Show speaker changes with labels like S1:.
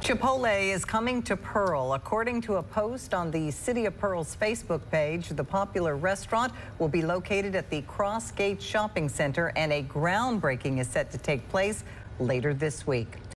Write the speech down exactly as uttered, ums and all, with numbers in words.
S1: Chipotle is coming to Pearl. According to a post on the City of Pearl's Facebook page, the popular restaurant will be located at the Cross Gate Shopping Center, and a groundbreaking is set to take place later this week.